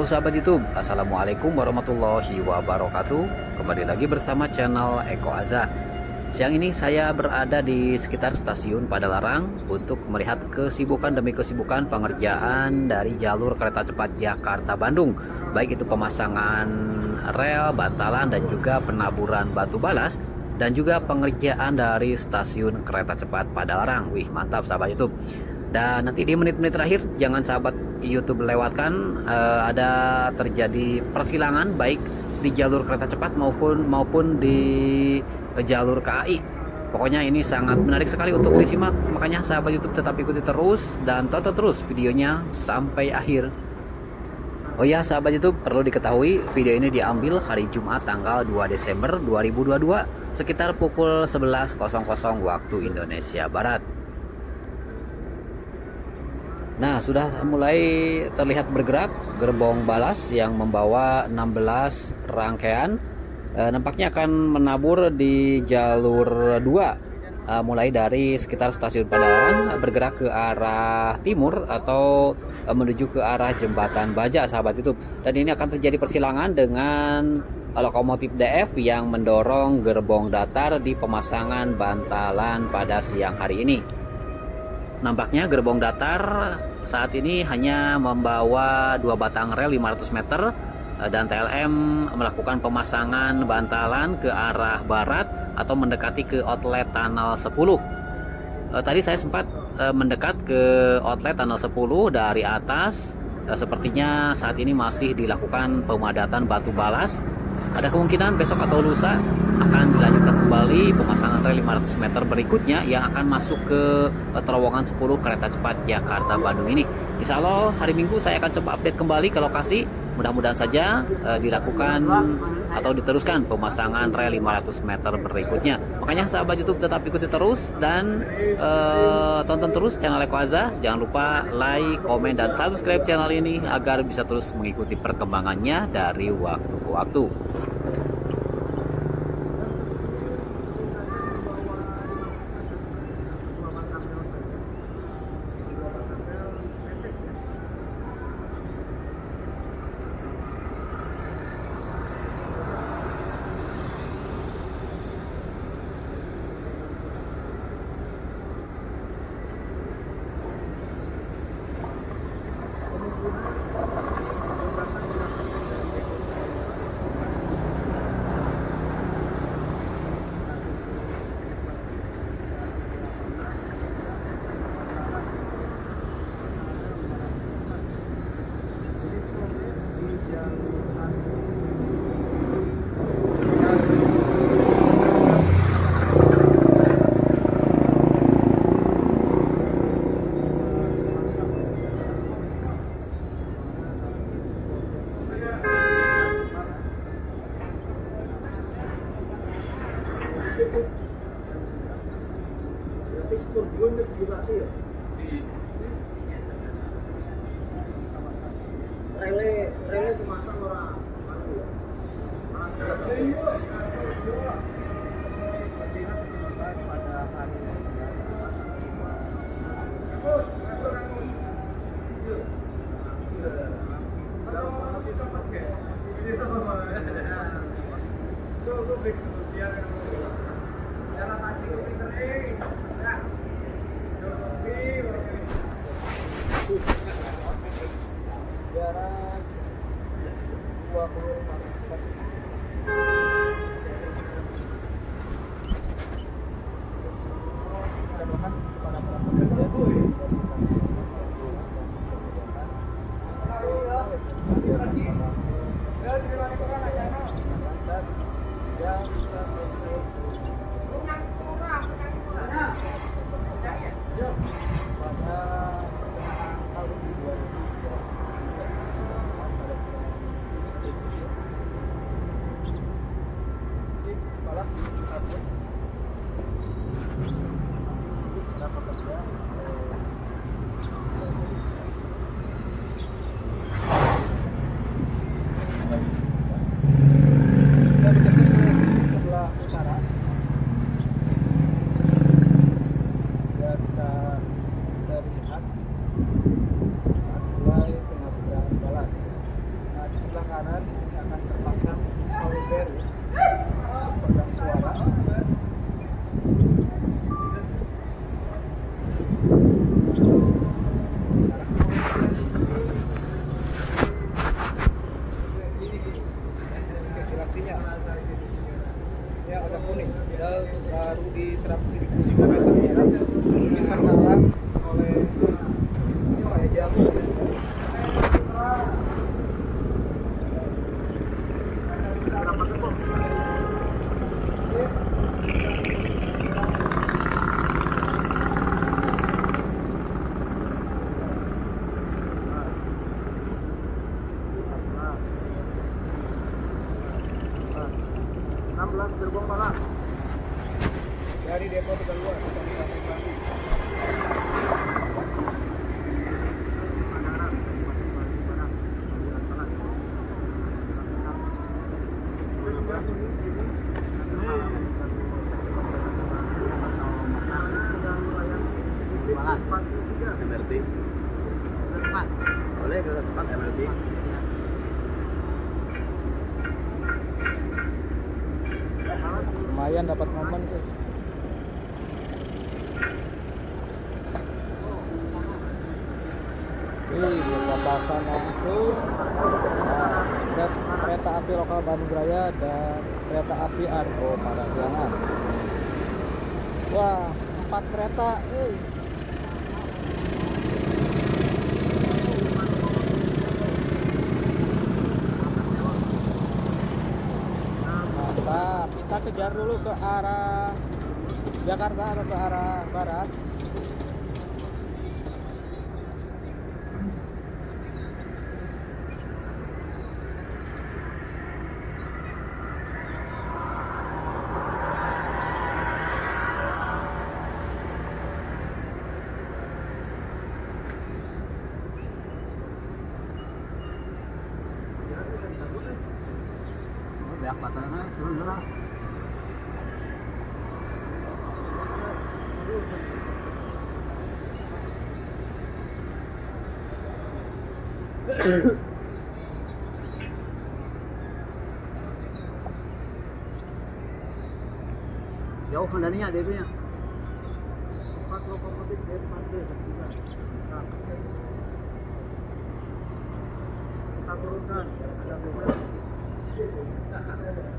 Halo sahabat YouTube, Assalamualaikum warahmatullahi wabarakatuh. Kembali lagi bersama channel Eko Azza. Siang ini saya berada di sekitar stasiun Padalarang untuk melihat kesibukan demi kesibukan pengerjaan dari jalur kereta cepat Jakarta-Bandung, baik itu pemasangan rel, bantalan, dan juga penaburan batu balas, dan juga pengerjaan dari stasiun kereta cepat Padalarang. Wih, mantap sahabat YouTube. Dan nanti di menit-menit terakhir jangan sahabat YouTube lewatkan, ada terjadi persilangan baik di jalur kereta cepat maupun di jalur KAI. Pokoknya ini sangat menarik sekali untuk disimak, makanya sahabat YouTube tetap ikuti terus dan tonton terus videonya sampai akhir. Oh ya sahabat YouTube, perlu diketahui video ini diambil hari Jumat tanggal 2 Desember 2022 sekitar pukul 11.00 waktu Indonesia Barat. Nah, sudah mulai terlihat bergerak gerbong balas yang membawa 16 rangkaian. Nampaknya akan menabur di jalur 2, mulai dari sekitar stasiun Padalarang bergerak ke arah timur atau menuju ke arah Jembatan Baja sahabat YouTube. Dan ini akan terjadi persilangan dengan lokomotif DF yang mendorong gerbong datar di pemasangan bantalan pada siang hari ini. Nampaknya gerbong datar saat ini hanya membawa 2 batang rel 500 meter dan TLM melakukan pemasangan bantalan ke arah barat atau mendekati ke outlet Tunnel 10. Tadi saya sempat mendekat ke outlet Tunnel 10 dari atas. Sepertinya saat ini masih dilakukan pemadatan batu balas. Ada kemungkinan besok atau lusa akan dilanjutkan kembali pemasangan rel 500 meter berikutnya yang akan masuk ke terowongan 10 kereta cepat Jakarta-Bandung ini. Insya Allah hari Minggu saya akan coba update kembali ke lokasi. Mudah-mudahan saja dilakukan atau diteruskan pemasangan rel 500 meter berikutnya. Makanya sahabat YouTube tetap ikuti terus dan tonton terus channel Eko Azza. Jangan lupa like, komen, dan subscribe channel ini agar bisa terus mengikuti perkembangannya dari waktu ke waktu. Rele semasang orang pada hari jarak 25 sebelah kanan di sini akan terpasang solder untuk peredam suara. Reaksinya ya udah kuning, padahal baru di 173 meter ya kan, mungkin terhalang oleh apa ya, jalan. Berapa kebun? Gerbong Balas dari Depo Tegaluar. MRT. Boleh ke tempat MRT. Lumayan dapat momen tuh. Papasan langsung. Nah, kereta api lokal Bandung Raya dan kereta api Argo Parahyangan. Wah, 4 kereta, mantap. Kita kejar dulu ke arah Jakarta atau ke arah barat. Banyak patahnya, turun dulu. Jauh kendalinya dia itu ya. 4 lokomotif D4D kita turunkan.